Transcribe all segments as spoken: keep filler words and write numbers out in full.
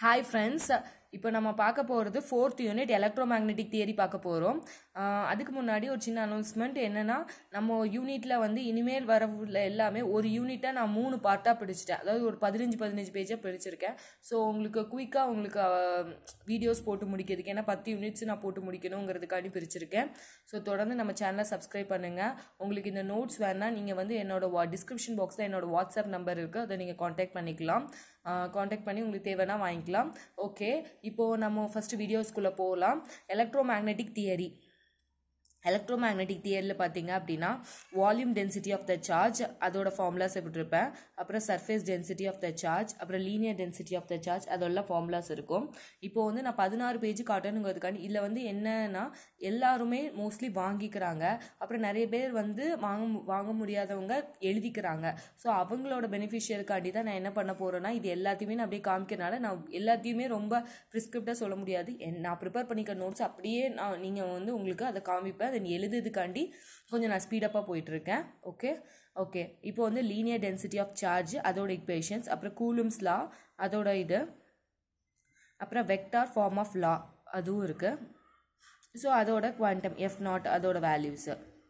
Hi friends, இப்போ நம்ம பார்க்க போறது fourth யூனிட் electromagnetic theory பார்க்க போறோம். அதுக்கு முன்னாடி ஒரு சின்ன அனௌன்ஸ்மென்ட் என்னன்னா நம்ம யூனிட்ல வந்து இனிமேல் வரவுள்ள எல்லாமே ஒரு யூனிட்டா நான் மூணு பார்ட்டா பிரிச்சிட்டேன். அதாவது ஒரு பதினஞ்சு பதினஞ்சு பேஜா பிரிச்சிருக்கேன். சோ உங்களுக்கு குயிக்கா உங்களுக்கு வீடியோஸ் போட்டு முடிக்கிறதுக்கு ஏன்னா பத்து யூனிட்ஸ் நான் போட்டு முடிக்கணும்ங்கிறதுக்காண்டி பிரிச்சிருக்கேன். சோ தொடர்ந்து நம்ம சேனலை சப்ஸ்கிரைப் பண்ணுங்க. உங்களுக்கு இந்த நோட்ஸ் வேணா நீங்க வந்து என்னோட டிஸ்கிரிப்ஷன் பாக்ஸ்ல என்னோட வாட்ஸ்அப் நம்பர் இருக்கு. அதை நீங்க கான்டாக்ட் பண்ணிக்கலாம். கான்டாக்ட் பண்ணி உங்களுக்கு தேவைன்னா வாங்கிக்கலாம். ஓகே, இப்போ நம்ம ஃபர்ஸ்ட் வீடியோஸ்குள்ள போகலாம். Electromagnetic theory. எலக்ட்ரோமேக்னெட்டிக் தியரியில் பார்த்தீங்க அப்படின்னா volume density of the charge அதோட ஃபார்முலாஸ் விட்டுருப்பேன். அப்புறம் surface density of the charge, அப்புறம் linear density of the charge, அதோட ஃபார்முலாஸ் இருக்கும். இப்போ வந்து நான் பதினாறு பேஜ் காட்டணுங்கிறதுக்காண்டி இதில் வந்து என்னன்னா எல்லாருமே மோஸ்ட்லி வாங்கிக்கிறாங்க. அப்புறம் நிறைய பேர் வந்து வாங்க வாங்க முடியாதவங்க எழுதிக்கிறாங்க. ஸோ அவங்களோட பெனிஃபிஷியலுக்காண்டி தான் நான் என்ன பண்ண போகிறேன்னா இது எல்லாத்தையுமே நான் அப்படியே காமிக்கிறனால நான் எல்லாத்தையுமே ரொம்ப ப்ரிஸ்கிரிப்டாக சொல்ல முடியாது. நான் ப்ரிப்பேர் பண்ணிக்கிற நோட்ஸ் அப்படியே நான் நீங்கள் வந்து உங்களுக்கு அதை காமிப்பேன். அதை எழுதுறதுக்காண்டி கொஞ்சம் நான் ஸ்பீடப்பாக போயிட்டுருக்கேன். ஓகே ஓகே இப்போ வந்து லீனியர் டென்சிட்டி ஆஃப் சார்ஜ் அதோட இக்வேஷன்ஸ், அப்புறம் கூலும்ஸ் லா அதோட இது, அப்புறம் வெக்டார் ஃபார்ம் ஆஃப் லா அதுவும் இருக்கு. ஸோ அதோட குவாண்டம் எஃப் நாட் அதோட வேல்யூஸ்.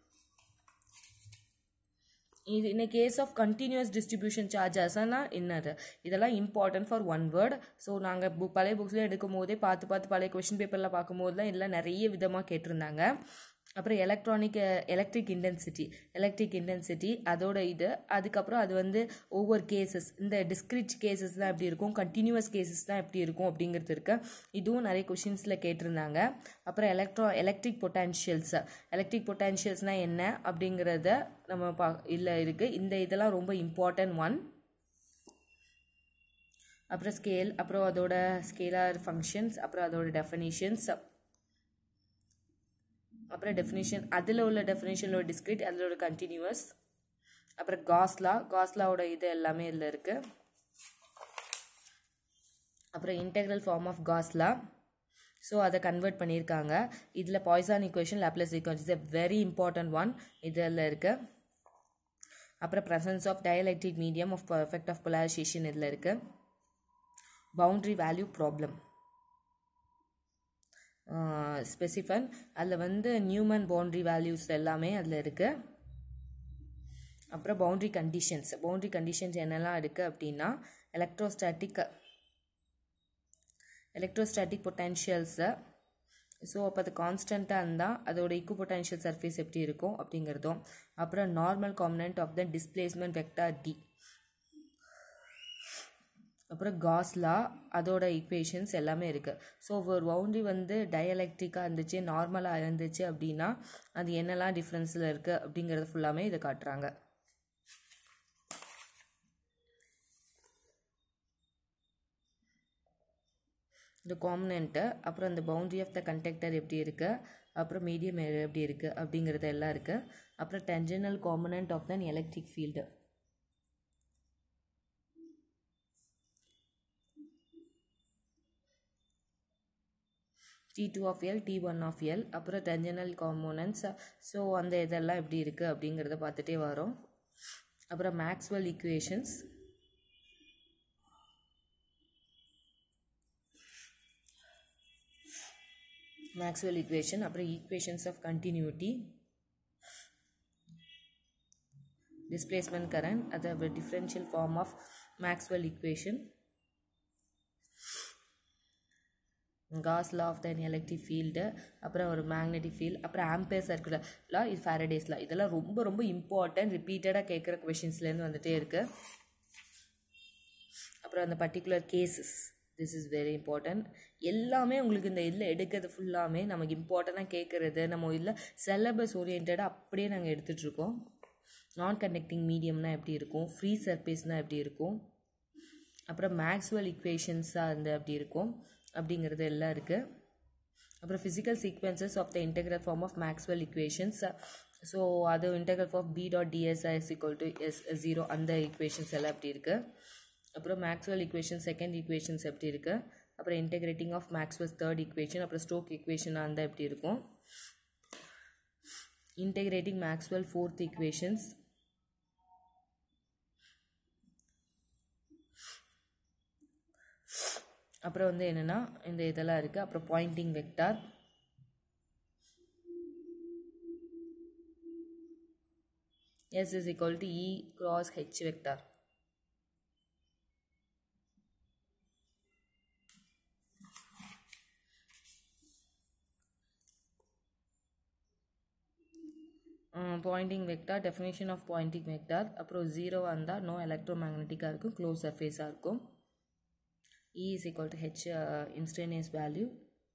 இது in a case of continuous distribution charges என்னது இதெல்லாம் important for one word. So நாங்கள் புக் பழைய புக்ஸில் எடுக்கும் போதே பார்த்து பார்த்து பழைய கொஸ்டின் பேப்பரில் பார்க்கும்போதுலாம் எல்லாம் நிறைய விதமாக கேட்டிருந்தாங்க. அப்புறம் electronic electric intensity electric intensity அதோட இது. அதுக்கப்புறம் அது வந்து ஒவ்வொரு கேசஸ் இந்த டிஸ்கிரிட் கேசஸ் தான் எப்படி இருக்கும், கண்டினியூஸ் கேசஸ் தான் எப்படி இருக்கும் அப்படிங்கிறது இருக்கு. இதுவும் நிறைய கொஷின்ஸில் கேட்டிருந்தாங்க. அப்புறம் எலக்ட்ரோ எலக்ட்ரிக் பொட்டான்ஷியல்ஸ் எலக்ட்ரிக் பொட்டான்ஷியல்ஸ்னால் என்ன அப்படிங்கிறத நம்ம பா இல்லை இருக்குது. இந்த இதெல்லாம் ரொம்ப இம்பார்ட்டன்ட் ஒன். அப்புறம் ஸ்கேல், அப்புறம் அதோட ஸ்கேலார் ஃபங்க்ஷன்ஸ், அப்புறம் அதோட டெஃபினிஷன்ஸ், அப்புறம் டெஃபினிஷன் அதில் உள்ள டெஃபினிஷனில் டிஸ்கிரிட் அதில் ஒரு கண்டினியூஸ், அப்புறம் காஸ்லா காஸ்லாவோட இது எல்லாமே இதில் இருக்குது. அப்புறம் integral form of Gauss law. So அதை கன்வெர்ட் பண்ணியிருக்காங்க. இதில் Poisson equation, Laplace equation is a very important one இதில் இருக்குது. அப்புறம் presence of dielectric medium of effect of polarization இதில் இருக்குது. பவுண்ட்ரி வேல்யூ ப்ராப்ளம் ஸ்பெசிஃபன் அதில் வந்து நியூமன் பவுண்ட்ரி வேல்யூஸ் எல்லாமே அதில் இருக்குது. அப்புறம் பவுண்ட்ரி கண்டிஷன்ஸ் பவுண்ட்ரி கண்டிஷன்ஸ் என்னெல்லாம் இருக்குது அப்படின்னா எலக்ட்ரோஸ்டாட்டிக் எலக்ட்ரோஸ்டாட்டிக் பொட்டன்ஷியல்ஸை. ஸோ அப்போ அது கான்ஸ்டண்ட்டாக இருந்தால் அதோட ஈக்குவல் பொட்டன்ஷியல் சர்ஃபேஸ் எப்படி இருக்கும் அப்படிங்கிறதும். அப்புறம் normal component of the displacement vector D. அப்புறம் காஸ்லா அதோட ஈக்குவேஷன்ஸ் எல்லாமே இருக்குது. ஸோ ஒரு பவுண்ட்ரி வந்து டயலெக்ட்ரிக்காக இருந்துச்சு, நார்மலாக இருந்துச்சு அப்படின்னா அது என்னெல்லாம் டிஃப்ரென்ஸில் இருக்குது அப்படிங்கிறது ஃபுல்லாமே இதை காட்டுறாங்க. இந்த காம்பனண்ட்டு, அப்புறம் இந்த பவுண்ட்ரி ஆஃப் த கண்டக்டர் எப்படி இருக்குது, அப்புறம் மீடியம் எப்படி இருக்குது அப்படிங்கிறது எல்லாம் இருக்குது. அப்புறம் tangential component of the electric field. D two of L, D one of L, அப்புறம் டென்ஜெனல் காம்போனன்ட்ஸ். ஸோ அந்த இதெல்லாம் எப்படி இருக்குது அப்படிங்கிறத பார்த்துட்டே வரோம். அப்புறம் மேக்ஸ்வெல் ஈக்குவேஷன்ஸ், மேக்ஸ்வெல் ஈக்குவேஷன், அப்புறம் equations of continuity, displacement current, அது differential form of Maxwell equation, Gauss law of the electric field, அப்புறம் ஒரு மேக்னெட்டிக் ஃபீல்டு, அப்புறம் ஆம்பேர் சர்க்குலர் லா, இது ஃபேரடேஸ் லா. இதெல்லாம் ரொம்ப ரொம்ப இம்பார்ட்டன்ட், ரிப்பீட்டடாக கேட்குற கொஷின்ஸ்லேருந்து வந்துகிட்டே இருக்குது. அப்புறம் அந்த particular cases, this is very important. எல்லாமே உங்களுக்கு இந்த இதில் எடுக்கிறது ஃபுல்லாமே நமக்கு இம்பார்ட்டண்ட்டாக கேட்குறது. நம்ம இதில் சிலபஸ் ஓரியன்டாக அப்படியே நாங்கள் எடுத்துகிட்ருக்கோம். நான் கண்டக்டிங் மீடியம்னா எப்படி இருக்கும், ஃப்ரீ சர்ஃபேஸ்னால் எப்படி இருக்கும், அப்புறம் மேக்ஸ்வெல் ஈக்குவேஷன்ஸாக இருந்து அப்படி இருக்கும் அப்படிங்கிறது எல்லாம் இருக்குது. அப்புறம் physical sequences of the integral form of Maxwell equations. So அது integral form B dot DSI is equal to S zero அந்த ஈக்குவேஷன்ஸ் எல்லாம் எப்படி இருக்குது. அப்புறம் மேக்ஸ்வெல் ஈக்குவேஷன் செகண்ட் ஈக்குவேஷன்ஸ் எப்படி இருக்குது. அப்புறம் integrating of Maxwell third equation, அப்புறம் ஸ்டோக் ஈக்குவேஷன் அந்த எப்படி இருக்கும். இன்டெகிரேட்டிங் மேக்ஸ்வெல் ஃபோர்த் ஈக்குவேஷன்ஸ், அப்புறம் வந்து என்னென்னா இந்த இதெல்லாம் இருக்குது. அப்புறம் Poynting vector, S is equal to E cross H vector. Um, pointing vector, definition of pointing vector. அப்புறம் zero வந்தால் no electromagnetic இருக்கும், closed surface இருக்கும். E is equal to H uh, instantaneous value.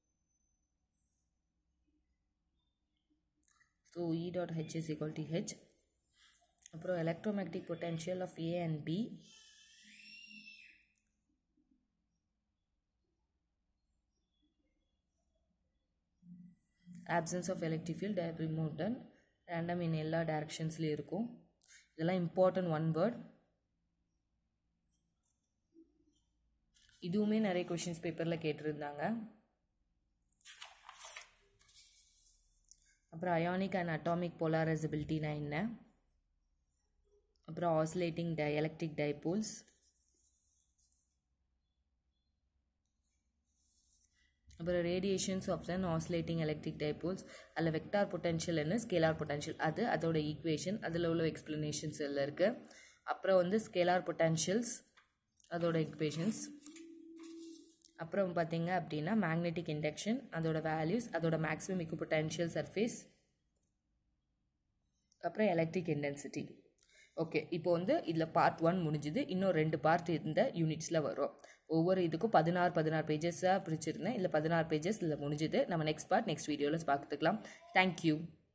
So E dot H is equal to H. அப்புறம் electromagnetic potential of A and B. Absence of electric field, dipole moment, random in எல்லா directionsல இருக்கும். இதெல்லாம் important one word. இதுவுமே நிறைய questions paperல கேட்டிருந்தாங்க. அப்புறம் ionic and atomic polarizability னா என்ன, அப்புறம் oscillating dielectric dipoles, அப்புறம் radiations of an oscillating electric dipoles, அதில் வெக்டார் பொட்டன்ஷியல் என்ன, ஸ்கேலார் பொட்டன்ஷியல் அது அதோட ஈக்குவேஷன், அதில் உள்ள எக்ஸ்பிளனேஷன்ஸ் எல்லாம் இருக்குது. அப்புறம் வந்து ஸ்கேலார் பொட்டன்ஷியல்ஸ் அதோட ஈக்குவேஷன்ஸ். அப்புறம் பார்த்தீங்க அப்படின்னா மேக்னெட்டிக் இண்டக்ஷன் அதோட வேல்யூஸ், அதோட மேக்ஸிமம் இக்குபொட்டன்ஷியல் சர்ஃபேஸ், அப்புறம் எலக்ட்ரிக் இன்டென்சிட்டி. ஓகே, இப்போ வந்து இதில் பார்ட் ஒன் முடிஞ்சுது. இன்னும் ரெண்டு பார்ட் இந்த யூனிட்ஸில் வரும். ஒவ்வொரு இதுக்கும் பதினாறு பதினாறு பேஜஸாக பிரிச்சிருந்தேன். இதில் பதினாறு பேஜஸ் இதில் முடிஞ்சுது. நம்ம நெக்ஸ்ட் பார்ட் நெக்ஸ்ட் வீடியோவில் பார்த்துக்கலாம். தேங்க்யூ.